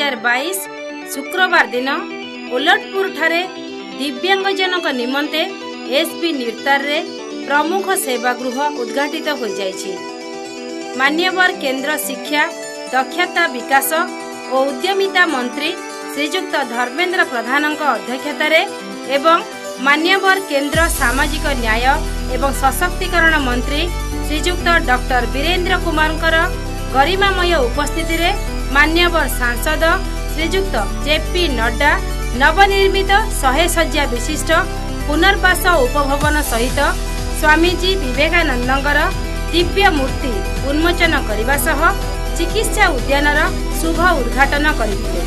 2022 शुक्रवार दिन ओलटपुर ठारे दिव्यांगजनक निमंते एसबी निर्तार रे प्रमुख सेवागृह उद्घाटित हो जाइछि। मान्यवर केंद्र शिक्षा दक्षता विकास और उद्यमिता मंत्री श्रीजुक्त धर्मेंद्र प्रधान अध्यक्षतार एवं मान्यवर केंद्र सामाजिक न्याय एवं सशक्तिकरण मंत्री श्रीजुक्त डॉक्टर वीरेंद्र कुमार गरिमामय उपस्थिति रे मान्यवर सांसद श्रीजुक्त जेपी नड्डा नवनिर्मित 100 शଯ୍ୟା विशिष्ट पुनर्वास उपभवन सहित स्वामीजी विवेकानंदर दिव्य मूर्ति उन्मोचन करने सह चिकित्सा उद्यानर शुभ उद्घाटन करथिले।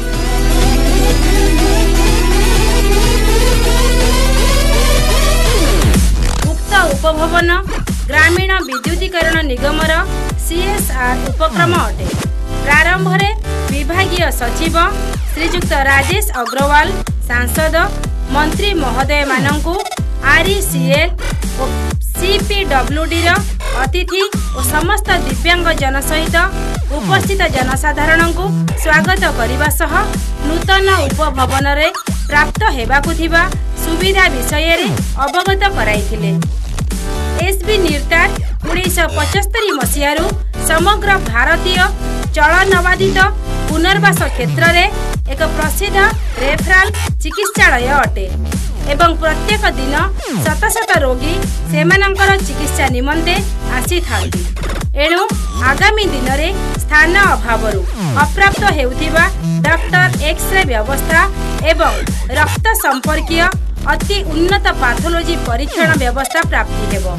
उक्त उपभवन ग्रामीण विद्युतीकरण निगमर CSR उपक्रम अटे। प्रारंभ में विभागीय सचिव श्रीजुक्त राजेश अग्रवाल सांसद मंत्री महोदय मानंकु RECL और CPWD अतिथि और समस्त दिव्यांग जन सहित उपस्थित जनसाधारण को स्वागत करने सह नूतन उपभवन रे प्राप्त हेबाकु थिबा सुविधा विषय रे अवगत कराइथिले। एसबी निर्तार 1975 मसीहारू समग्र भारतीय चलनवादित पुनर्वास क्षेत्र रे एक प्रसिद्ध रेफराल चिकित्सालय अटे एवं प्रत्येक दिन शत शत रोगी सेमानंकर चिकित्सा निमंते आसी थांती। एणु आगामी दिन रे स्थान अभावरू अप्राप्त हेउथिबा डॉक्टर एक्सरे व्यवस्था एवं रक्त संपर्कीय अति उन्नत पैथोलॉजी परीक्षण व्यवस्था प्राप्ति हेबो।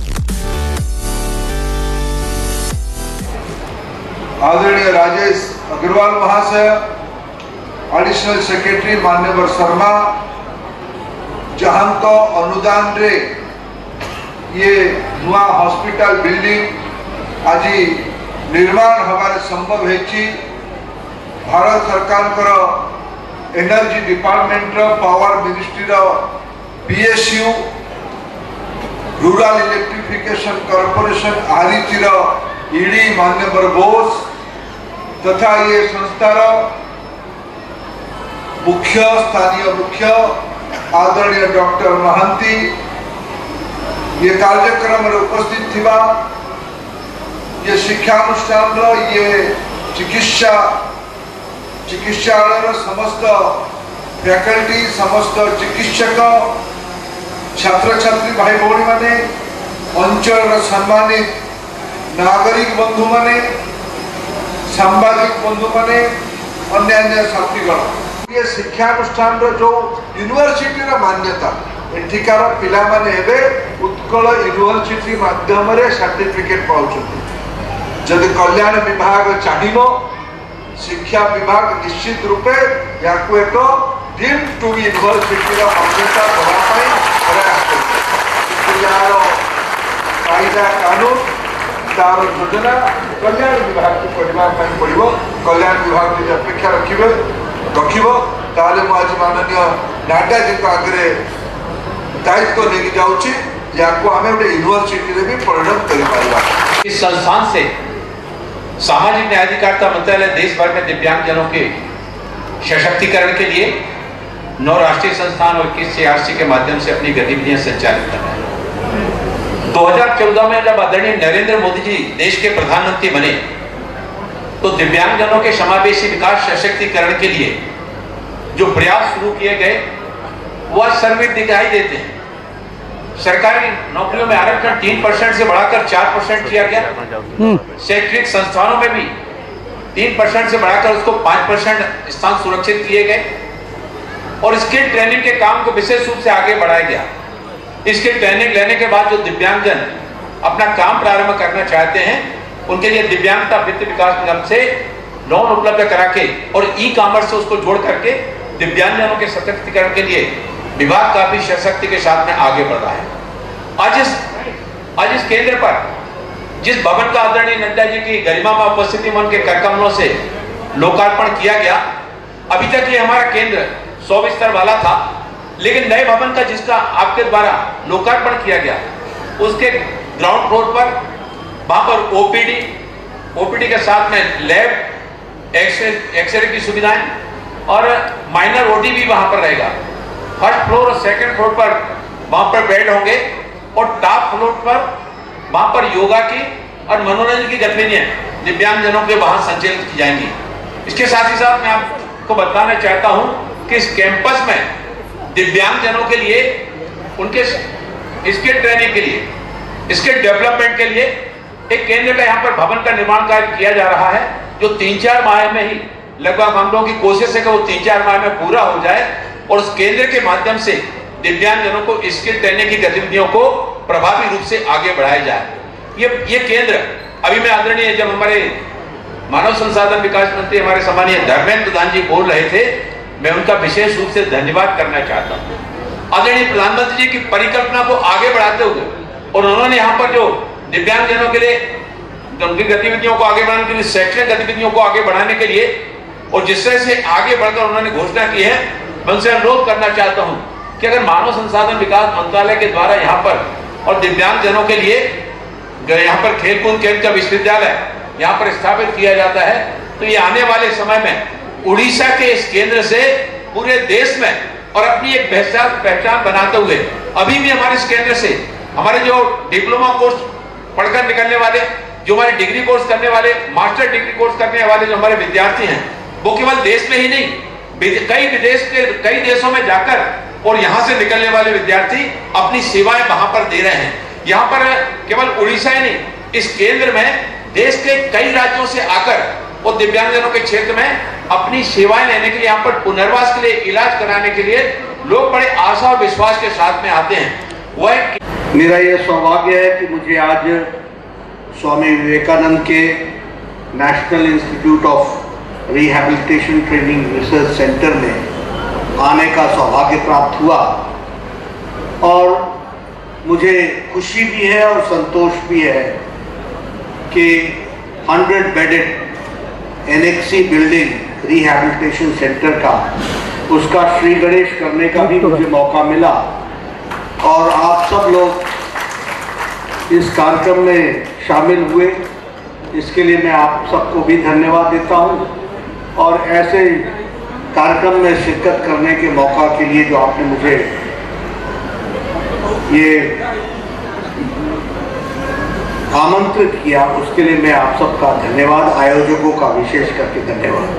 आदरणीय राजेश अग्रवाल महाशय, एडिशनल सेक्रेटरी मान्यवर शर्मा, जहां तो अनुदान रे ये नुआ हॉस्पिटल बिल्डिंग आज निर्माण हमारे संभव है। भारत सरकार कर energy department power ministry PSU rural electrification corporation आरिचीर ईडी मान्यवर बोस तथा ये संस्थार मुख्य स्थानीय मुख्य आदरणीय डॉक्टर महांती ये कार्यक्रम में उपस्थित थिबा ये शिक्षानुष्ठान ये चिकित्सालय समस्त फैकल्टी समस्त चिकित्सक छात्र छात्री भाई भौणी माने अंचल सम्मानित नागरिक बंधु माने सांबादिक बंधु माने अन्य साथीगण ये शिक्षानुष्ठान जो यूनिवर्सिटी मान्यता एठिकार पिला माने एबे उत्कल यूनिवर्सिटी माध्यम रे सर्टिफिकेट पाउछथि। जदि कल्याण विभाग चाहिबो शिक्षा विभाग निश्चित रूपे याकू एक डीम टू यूनिवर्सिटी रा मान्यता देबा पई प्रयास करते। यार कायदा कानून तार योजना कल्याण विभाग को करबा पई पड़िबो। कल्याण विभाग की अपेक्षा रखिबो ताले मु आज माननीय नाडा जी को आगे दायित्व लेके जाउची याकू आमे ओटे यूनिवर्सिटी रे भी परिणत करि पाइबा। इस संस्थान से सामाजिक न्याय अधिकारिता मंत्रालय देश भर में दिव्यांगजनों के सशक्तिकरण के लिए 9 राष्ट्रीय संस्थान और 21 CRC के माध्यम से अपनी गतिविधियां संचालित कर रहे हैं। 2014 में जब आदरणीय नरेंद्र मोदी जी देश के प्रधानमंत्री बने तो दिव्यांगजनों के समावेशी विकास सशक्तिकरण के लिए जो प्रयास शुरू किए गए वह सर्वित दिखाई देते हैं। सरकारी नौकरियों में आरक्षण 3% से बढ़ाकर 4% किया गया। शैक्षणिक संस्थानों में भी 3% से बढ़ाकर उसको 5% स्थान सुरक्षित किए गए और स्किल ट्रेनिंग के काम को विशेष रूप से आगे बढ़ाया गया। स्किल ट्रेनिंग लेने के बाद जो दिव्यांगजन अपना काम प्रारंभ करना चाहते हैं उनके लिए दिव्यांगता वित्त विकास निगम से लोन उपलब्ध करा के और ई-कॉमर्स से उसको जोड़ करके दिव्यांगजनों के सशक्तिकरण के लिए विभाग काफी सशक्ति के साथ में आगे बढ़ रहा है। आज इस केंद्र पर जिस भवन का आदरणीय नड्डा जी की गरिमा में उपस्थिति में उनके करकमलों से लोकार्पण किया गया, अभी तक ये हमारा केंद्र 100 बिस्तर वाला था, लेकिन नए भवन का जिसका आपके द्वारा लोकार्पण किया गया उसके ग्राउंड फ्लोर पर वहां पर ओपीडी के साथ में लैब एक्सरे की सुविधाएं और माइनर ओटी भी वहां पर रहेगा। फर्स्ट फ्लोर और सेकंड फ्लोर पर वहां पर बेड होंगे और टॉप फ्लोर पर वहां पर योगा की और मनोरंजन की गतिविधियां दिव्यांगजनों के वहां संचालित की जाएंगी। इसके साथ ही साथ मैं आपको बताना चाहता हूं कि इस कैंपस में दिव्यांगजनों के लिए उनके स्किल ट्रेनिंग के लिए, स्किल डेवलपमेंट के लिए एक केंद्र का यहाँ पर भवन का निर्माण कार्य किया जा रहा है, जो 3-4 माह में ही लगभग हम लोगों की कोशिश है कि वो 3-4 माह में पूरा हो जाए और उस केंद्र के माध्यम से दिव्यांगजनों को स्किल ट्रेनिंग की गतिविधियों को प्रभावी रूप से आगे बढ़ाया जाए। ये केंद्र अभी मैं आदरणीय जब हमारे मानव संसाधन विकास मंत्री हमारे सम्मानीय धर्मेंद्र प्रधान जी बोल रहे थे, मैं उनका विशेष रूप से धन्यवाद करना चाहता हूं। आदरणीय प्रधानमंत्री जी की परिकल्पना को आगे बढ़ाते हुए और उन्होंने यहाँ पर जो दिव्यांगजनों के लिए उनकी गतिविधियों को आगे बढ़ाने के लिए, शैक्षणिक गतिविधियों को आगे बढ़ाने के लिए और जिस तरह से आगे बढ़कर उन्होंने घोषणा की है, मैं उनसे अनुरोध करना चाहता हूं कि अगर मानव संसाधन विकास मंत्रालय के द्वारा यहाँ पर और दिव्यांगजनों के लिए यहाँ पर खेलकूद केंद्र का विश्वविद्यालय यहाँ पर स्थापित किया जाता है, तो ये आने वाले समय में उड़ीसा के इस केंद्र से पूरे देश में और अपनी एक पहचान बनाते हुए अभी भी हमारे इस केंद्र से हमारे जो डिप्लोमा कोर्स पढ़कर निकलने वाले, जो हमारे डिग्री कोर्स करने वाले, मास्टर डिग्री कोर्स करने वाले जो हमारे विद्यार्थी हैं, वो केवल देश में ही नहीं कई देशों में जाकर और यहाँ से निकलने वाले विद्यार्थी अपनी सेवाएं वहां पर दे रहे हैं। यहाँ पर केवल उड़ीसा ही नहीं, इस केंद्र में देश के कई राज्यों से आकर और दिव्यांगजनों के क्षेत्र में अपनी सेवाएं लेने के लिए, यहाँ पर पुनर्वास के लिए, इलाज कराने के लिए लोग बड़े आशा और विश्वास के साथ में आते हैं। वह मेरा यह सौभाग्य है कि मुझे आज स्वामी विवेकानंद के national institute of rehabilitation training research centre में आने का सौभाग्य प्राप्त हुआ और मुझे खुशी भी है और संतोष भी है कि 100 bedded annexe building rehabilitation centre का उसका श्री गणेश करने का भी मुझे मौका मिला और आप सब लोग इस कार्यक्रम में शामिल हुए, इसके लिए मैं आप सबको भी धन्यवाद देता हूं और ऐसे कार्यक्रम में शिरकत करने के मौका के लिए जो आपने मुझे ये आमंत्रित किया, उसके लिए मैं आप सबका धन्यवाद, आयोजकों का विशेष करके धन्यवाद।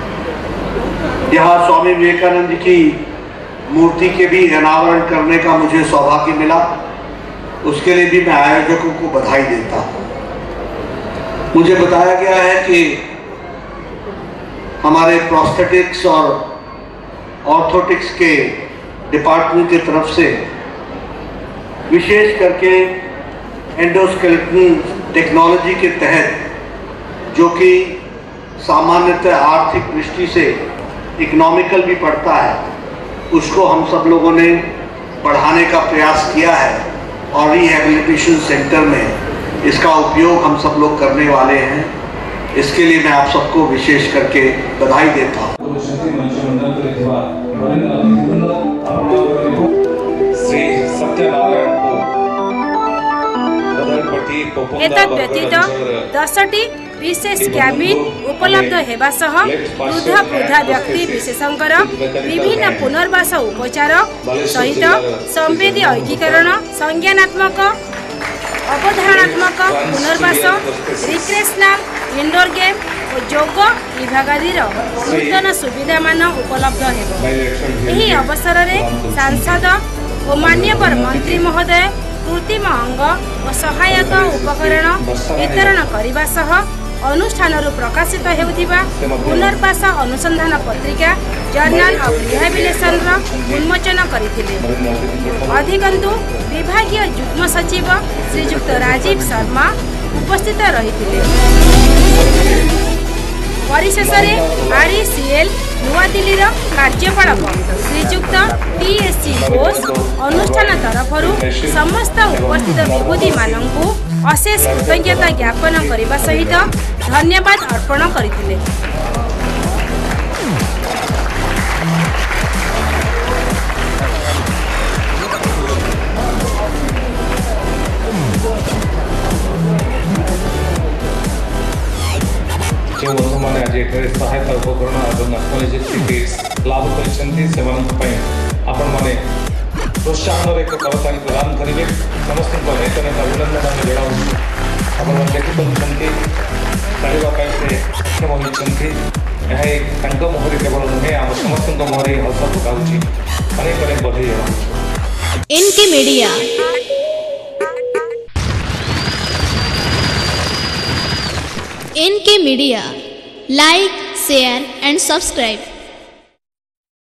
यहाँ स्वामी विवेकानंद की मूर्ति के भी अनावरण करने का मुझे सौभाग्य मिला, उसके लिए भी मैं आयोजकों को बधाई देता हूँ। मुझे बताया गया है कि हमारे प्रोस्थेटिक्स और ऑर्थोटिक्स के डिपार्टमेंट की तरफ से विशेष करके एंडोस्केलेटन टेक्नोलॉजी के तहत, जो कि सामान्यतः आर्थिक दृष्टि से इकोनॉमिकल भी पड़ता है, उसको हम सब लोगों ने बढ़ाने का प्रयास किया है और रिहैबिलिटेशन सेंटर में इसका उपयोग हम सब लोग करने वाले हैं। इसके लिए मैं आप सबको विशेष करके बधाई देता हूँ। एतद् व्यतीत 10टी विशेष क्याबिन उपलब्ध हेबा सह वृद्ध वृद्धा व्यक्ति विशेषज्ञर विभिन्न पुनर्वास उपचार सहित संवेदी ऐक्यीकरण, संज्ञानात्मक, अवधारणात्मक पुनर्वास, रिक्रेशनल, इंडोर गेम और योग विभाग आदि नूतन सुविधा मान उपलब्ध हेब। एही अवसर में सांसद और मान्यवर मंत्री महोदय कृत्रिम अंग और सहायक उपकरण वितरण करने सह अनुष्ठान प्रकाशित हेउथिबा पुनर्वास अनुसंधान पत्रिका जर्नल ऑफ रिहैबिलिटेशन उन्मोचन करथिले। अधिकंतु विभागीय युग्म सचिव श्रीजुक्त राजीव शर्मा उपस्थित रहिथिले। परिशेष आरईसीएल नुआ दिल्ली कार्यपालक श्रीजुक्त टीएससी घोष अनुष्ठान तरफ समस्त उपस्थित विभूति मानू अशेष कृतज्ञता ज्ञापन करने सहित धन्यवाद अर्पण करथिले। जो बर्तमान आज एठारे सहायता उपकरण और आत्मनिर्भर किट्स लाभ कर आपण मैंने प्रोत्साहन एक करताली प्रदान करेंगे। समस्त नेता नेता अभिनंदन जनाऊँ। आप देखिपारे चलवाई से सक्षम होती मुहर केवल नुहे आम समस्त मुहर हस पकाऊँगी। अनेक अनेक बधाई जनाऊँ। NK media like share and subscribe.